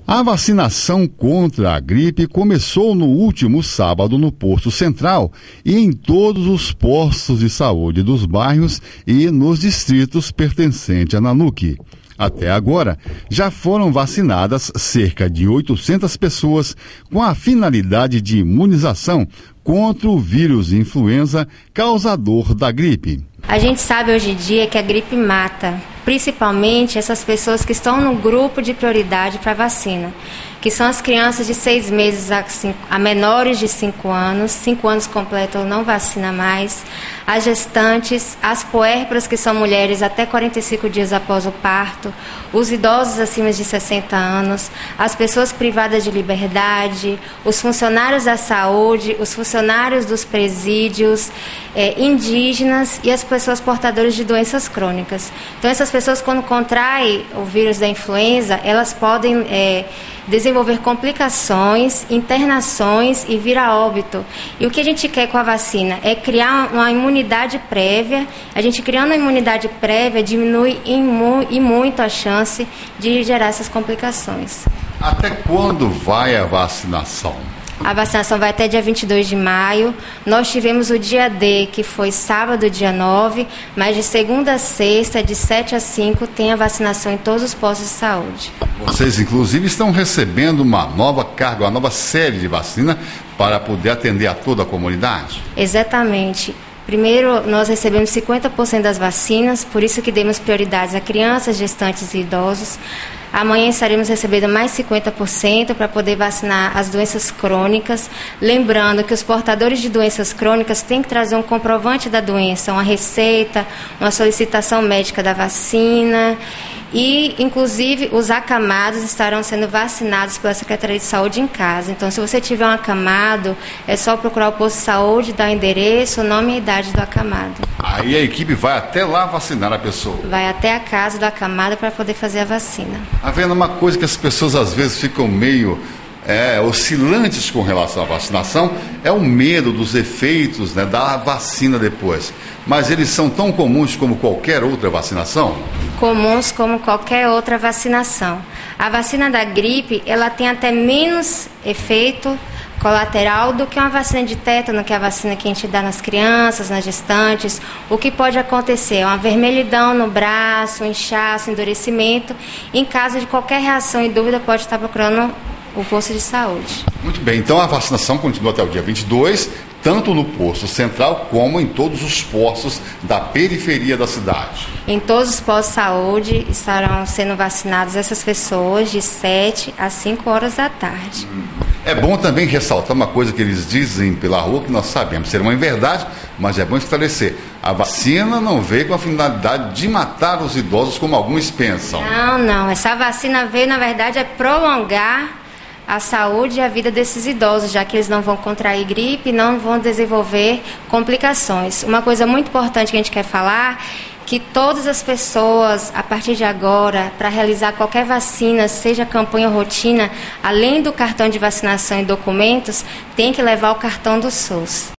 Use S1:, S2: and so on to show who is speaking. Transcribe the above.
S1: A vacinação contra a gripe começou no último sábado no Posto Central e em todos os postos de saúde dos bairros e nos distritos pertencentes à Nanuq. Até agora, já foram vacinadas cerca de 800 pessoas com a finalidade de imunização contra o vírus influenza causador da gripe.
S2: A gente sabe hoje em dia que a gripe mata, principalmente essas pessoas que estão no grupo de prioridade para vacina, que são as crianças de 6 meses a menores de 5 anos, 5 anos completos não vacina mais, as gestantes, as puérperas, que são mulheres até 45 dias após o parto, os idosos acima de 60 anos, as pessoas privadas de liberdade, os funcionários da saúde, os funcionários dos presídios, indígenas e as pessoas portadoras de doenças crônicas. Então, essas pessoas, quando contraem o vírus da influenza, elas podem desenvolver complicações, internações e vir a óbito. E o que a gente quer com a vacina é criar uma imunidade prévia. A gente criando a imunidade prévia diminui e muito a chance de gerar essas complicações.
S1: Até quando vai a vacinação?
S2: A vacinação vai até dia 22 de maio. Nós tivemos o dia D, que foi sábado, dia 9, mas de segunda a sexta, de 7 a 5, tem a vacinação em todos os postos de saúde.
S1: Vocês, inclusive, estão recebendo uma nova carga, uma nova série de vacina para poder atender a toda a comunidade?
S2: Exatamente. Primeiro, nós recebemos 50% das vacinas, por isso que demos prioridades a crianças, gestantes e idosos. Amanhã estaremos recebendo mais 50% para poder vacinar as doenças crônicas. Lembrando que os portadores de doenças crônicas têm que trazer um comprovante da doença, uma receita, uma solicitação médica da vacina. E, inclusive, os acamados estarão sendo vacinados pela Secretaria de Saúde em casa. Então, se você tiver um acamado, é só procurar o posto de saúde, dar o endereço, o nome e a idade do acamado.
S1: Aí a equipe vai até lá vacinar a pessoa?
S2: Vai até a casa do acamado para poder fazer a vacina.
S1: Tá vendo uma coisa que as pessoas às vezes ficam meio oscilantes com relação à vacinação, é o medo dos efeitos, né, da vacina depois. Mas eles são tão comuns como qualquer outra vacinação?
S2: Comuns como qualquer outra vacinação. A vacina da gripe, ela tem até menos efeito colateral do que uma vacina de tétano, que é a vacina que a gente dá nas crianças, nas gestantes. O que pode acontecer é uma vermelhidão no braço, um inchaço, endurecimento. Em caso de qualquer reação e dúvida, pode estar procurando o posto de saúde.
S1: Muito bem, então a vacinação continua até o dia 22, tanto no posto central como em todos os postos da periferia da cidade.
S2: Em todos os postos de saúde estarão sendo vacinadas essas pessoas de 7 a 5 horas da tarde.
S1: É bom também ressaltar uma coisa que eles dizem pela rua, que nós sabemos ser uma verdade, mas é bom esclarecer. A vacina não veio com a finalidade de matar os idosos, como alguns pensam.
S2: Não. Essa vacina veio, na verdade, é prolongar a saúde e a vida desses idosos, já que eles não vão contrair gripe, não vão desenvolver complicações. Uma coisa muito importante que a gente quer falar, que todas as pessoas, a partir de agora, para realizar qualquer vacina, seja campanha ou rotina, além do cartão de vacinação e documentos, tem que levar o cartão do SUS.